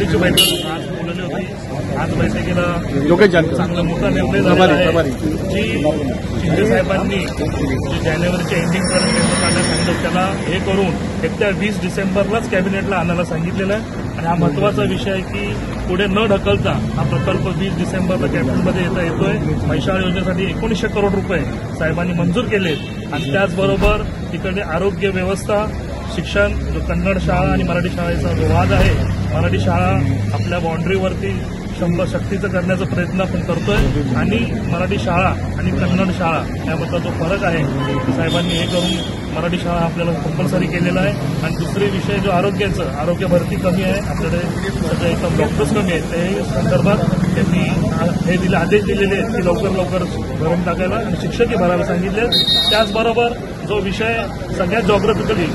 समितीची बैठक आज बोलवली होती। आज बैठकीला चांगला मोठा निर्णय झाला आहे। जी शिंदे साहेबांनी जे जानेवारीच्या एंडिंगपर्यंत नेमकं काढण्यास सांगितलं त्याला हे करून येत्या 20 डिसेंबरलाच कॅबिनेटला आणायला सांगितलेलं आहे। आणि हा महत्वाचा विषय आहे की पुढे न ढकलता हा प्रकल्प 20 डिसेंबरला कॅबिनेटमध्ये येतोय। म्हैसाळ योजनेसाठी 1900 करोड रुपये साहेबांनी मंजूर केलेत आणि त्याचबरोबर तिकडे आरोग्य व्यवस्था, शिक्षण, जो कन्नड शाळा आणि मराठी शाळेचा जो वाद आहे, मराठी शाळा आपल्या बाउंड्रीवरती सक्तीचं करण्याचा प्रयत्न आपण करतोय आणि मराठी शाळा आणि कन्नड शाळा यामधला जो फरक आहे साहेबांनी हे करून मराठी शाळा आपल्याला कंपल्सरी केलेला आहे। आणि दुसरे विषय जो आरोग्य भरती कमी आहे, आपल्याकडे सध्या एकदम डॉक्टर्स कमी आहेत, त्या संदर्भात त्यांनी हे आदेश दिलेले आहेत की लवकर भरून टाकायला आणि शिक्षकही भरायला सांगितले। त्याचबरोबर जो विषय सगळ्यात जॉग्राफिकली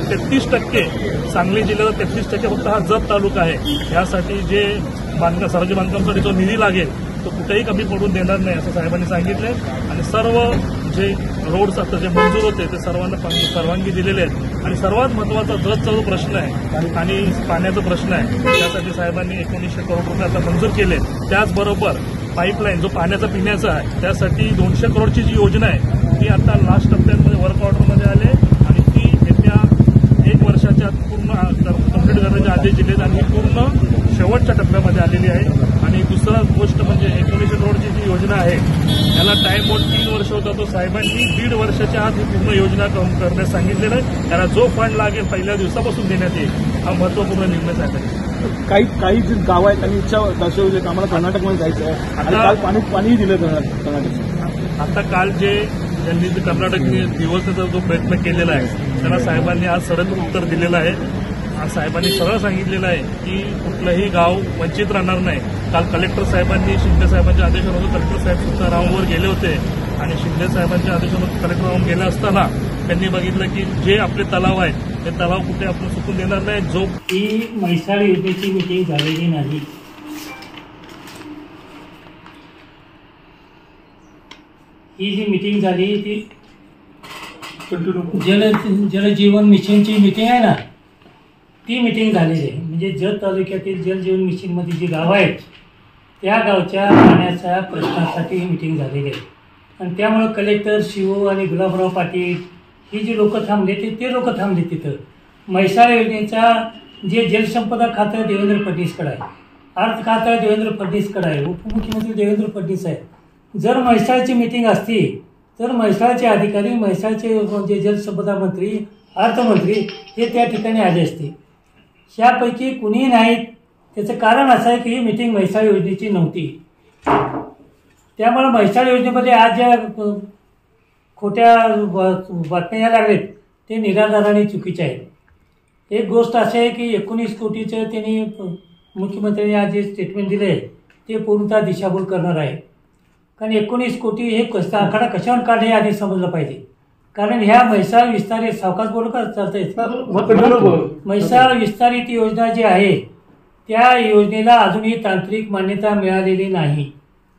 33% सांगली जिल्ह्याचा 33% फक्त हा जत तालुका आहे, यासाठी जे सार्वजनिक बांधकामासाठी जो निधी लागेल तो कुठेही कमी पडून देणार नाही असं साहेबांनी सांगितलंय। आणि सर्व जे रोड्स आता जे मंजूर होते ते सर्वांना परवानगी दिलेले आहेत। आणि सर्वात महत्वाचा जतचा जो प्रश्न आहे आणि पाण्याचा प्रश्न आहे त्यासाठी साहेबांनी 1900 करोड रुपये आता मंजूर केले। त्याचबरोबर पाईपलाईन जो पाण्याचा पिण्याचा आहे त्यासाठी 200 करोडची जी योजना आहे ती आता लास्ट टप्प्यामध्ये वर्क ऑर्डरमध्ये आले आणि ती येत्या 1 वर्षाच्या पूर्ण कंप्लीट करण्याचे आदेश दिलेत आणि ही पूर्ण शेवटच्या टप्प्यामध्ये आलेली आहे। आणि दुसरा गोष्ट म्हणजे 1900 करोडची जी योजना आहे याला टाइम बोर्ड 3 वर्ष होता, तो साहेबांनी 1.5 वर्षाच्या आत ही पूर्ण योजना करण्यास सांगितलेलं आहे। त्याला जो फंड लागेल पहिल्या दिवसापासून देण्यात येईल, हा महत्वपूर्ण निर्णय आहे। काही जे गाव आहेत त्यांनी इच्छा दर्शवली की आम्हाला कर्नाटकमध्ये जायचं आहे आणि काल पाणीही दिलं कर्नाटक। आता काल ज्यांनी कर्नाटकने दिवसाचा जो प्रयत्न केलेला आहे त्यांना साहेबांनी आज सरळ उत्तर दिलेलं आहे। आज साहेबांनी सरळ सांगितलेलं आहे की कुठलंही गाव वंचित राहणार नाही। काल कलेक्टर साहेबांनी शिंदे साहेबांच्या आदेशानुसार कलेक्टर साहेब सुद्धा राऊंडवर गेले होते आणि शिंदे साहेबांच्या आदेशानुसार कलेक्टर राऊंड गेले असताना त्यांनी बघितलं की जे आपले तलाव आहेत ते तलाव कुठे आपण सुकून देणार नाही। जो ही म्हैसाळ योजनेची मीटिंग झालेली नाही, ही जी मीटिंग झाली ती जलजीवन मिशनची मीटिंग आहे ना, ती मीटिंग झालेली आहे। म्हणजे जत तालुक्यातील जलजीवन मिशनमध्ये जी गावं आहेत त्या गावच्या पाण्याच्या प्रश्नासाठी ही मीटिंग झालेली आहे। आणि त्यामुळे कलेक्टर शिवो आणि गुलाबराव पाटील ही जी लोक थांबले ते लोक थांबले तिथं। म्हैसाळ योजनेचा जे जलसंपदा खातं देवेंद्र फडणवीसकडे आहे, अर्थ खातं देवेंद्र फडणवीसकडे आहे, उपमुख्यमंत्री देवेंद्र फडणवीस आहे। जर म्हैसाळची मीटिंग असती तर म्हैसाळचे अधिकारी, म्हैसाळचे जे जलसंपदा मंत्री, अर्थमंत्री हे त्या ठिकाणी आले असते। यापैकी कुणीही नाहीत। त्याचं कारण असं आहे की ही मीटिंग म्हैसाळ योजनेची नव्हती। त्यामुळे म्हैसाळ योजनेमध्ये आज ज्या खोट्या बातम्या यायला लागलेत ते निराधार चुकीचे आहेत। एक गोष्ट अशी आहे की 19 कोटीचं त्यांनी मुख्यमंत्र्यांनी आज जे स्टेटमेंट दिले ते पूर्णतः दिशाभूल करणार आहे। कारण 19 कोटी हे आकडा कशावर काढले हे आधी समजलं पाहिजे। कारण ह्या म्हैसाळ विस्तारित सावकाश बोलू का चालतंय, म्हैसाळ विस्तारित योजना जी आहे त्या योजनेला अजूनही तांत्रिक मान्यता मिळालेली नाही।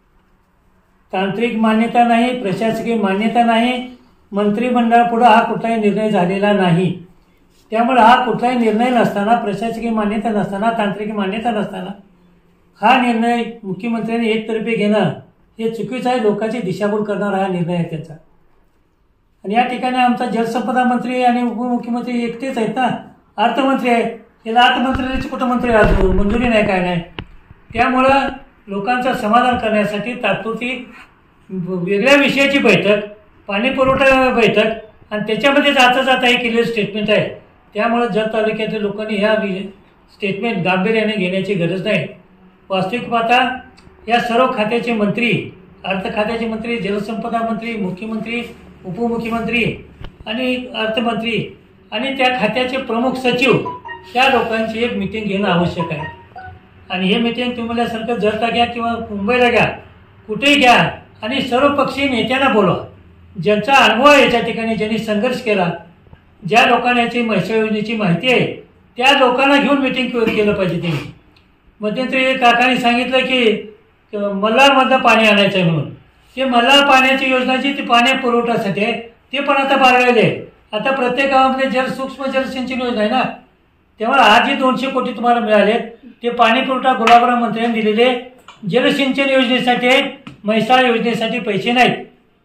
तांत्रिक मान्यता नाही, प्रशासकीय मान्यता नाही, मंत्रिमंडळापुढे हा कुठलाही निर्णय झालेला नाही। त्यामुळे हा कुठलाही निर्णय नसताना, प्रशासकीय मान्यता नसताना, तांत्रिक मान्यता नसताना हा निर्णय मुख्यमंत्र्यांनी एकतर्फे घेणं हे चुकीचं आहे। लोकांची दिशाभूल करणारा हा निर्णय आहे त्यांचा। आणि या ठिकाणी आमचा जलसंपदा मंत्री आणि उपमुख्यमंत्री एकटेच आहेत ना, अर्थमंत्री आहे, त्याला अर्थमंत्र्यांची कुठं मंत्री मंजुरी नाही, काय नाही। त्यामुळं लोकांचं समाधान करण्यासाठी तात्पुरती वेगळ्या विषयाची बैठक, पाणी पुरवठा बैठक आणि त्याच्यामध्ये जाता हे केलेलं स्टेटमेंट आहे। त्यामुळे जत तालुक्यातील लोकांनी ह्या स्टेटमेंट गांभीर्याने घेण्याची गरज नाही। वास्तविक पाहता या सर्व खात्याचे मंत्री, अर्थ खात्याचे मंत्री, जलसंपदा मंत्री, मुख्यमंत्री, उपमुख्यमंत्री आणि अर्थमंत्री आणि त्या खात्याचे प्रमुख सचिव त्या लोकांची एक मीटिंग घेणं आवश्यक आहे। आणि हे मीटिंग तुम्हाला सारखं जतला घ्या किंवा मुंबईला घ्या, कुठेही घ्या आणि सर्व पक्षीय नेत्यांना बोलवा, ज्यांचा अनुभव आहे याच्या ठिकाणी, ज्यांनी संघर्ष केला, ज्या लोकांना याची म्हैसाळ योजनेची माहिती आहे त्या लोकांना घेऊन मीटिंग केलं पाहिजे। त्यांनी मध्यंतरी काकांनी सांगितलं की मल्हारमधलं पाणी आणायचं आहे म्हणून, ते मल्हार पाण्याची योजना जी ती पाणी पुरवठ्यासाठी आहे ते पण आता बाळगलेले आहे। आता प्रत्येक गावामध्ये सूक्ष्म जलसिंचन योजना आहे ना, तेव्हा आज जे 200 कोटी तुम्हाला मिळाले ते पाणी पुरवठा गुलाबराव मंत्र्यांनी दिलेले जलसिंचन योजनेसाठी आहेत, म्हैसाळ योजनेसाठी पैसे नाहीत.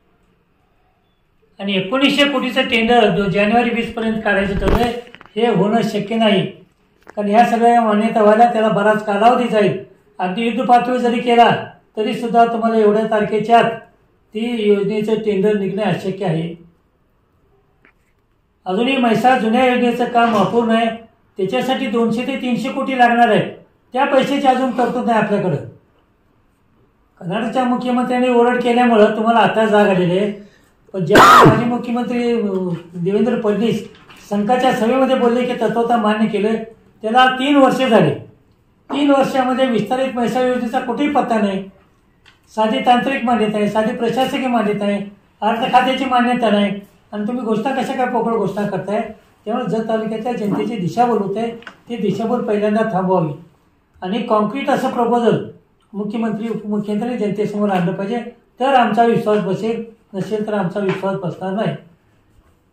आणि 1900 कोटीचं टेंडर जानेवारी 20 पर्यंत काढायचं ठरलंय. हे होणं शक्य नाही, कारण ह्या सगळ्या मान्यता व्हायला त्याला बराच कालावधी जाईल. अगदी युद्ध पातळी जरी केला तरी सुद्धा तुम्हाला एवढ्या तारखेच्या आत ती योजनेचं टेंडर निघणे अशक्य आहे. अजूनही म्हैसाळ जुन्या योजनेचं काम अपूर्ण आहे. त्याच्यासाठी 200 ते 300 कोटी लागणार आहेत. त्या पैशाची अजून तरतूद नाही आपल्याकडं. कर्नाटकच्या मुख्यमंत्र्यांनी ओरड केल्यामुळं तुम्हाला आता जाग आलेली आहे. पण ज्या माजी मुख्यमंत्री देवेंद्र फडणवीस संघाच्या सभेमध्ये बोलले की तत्वता मान्य केलं, त्याला 3 वर्षे झाले. 3 वर्षामध्ये विस्तारित म्हैसाळ योजनेचा कुठेही पत्ता नाही. साधी तांत्रिक मान्यता आहे, साधी प्रशासकीय मान्यता आहे, अर्थ खात्याची मान्यता नाही. आणि तुम्ही घोषणा कशा काय पोकळ घोषणा करताय? त्यामुळे जत तालुक्याच्या जनतेची दिशाभूल होते. ती दिशाभूल पहिल्यांदा थांबवावी आणि कॉन्क्रीट असं प्रपोजल मुख्यमंत्री उपमुख्यमंत्री जनतेसमोर आणलं पाहिजे. तर आमचा विश्वास बसेल, नसेल तर आमचा विश्वास बसणार नाही.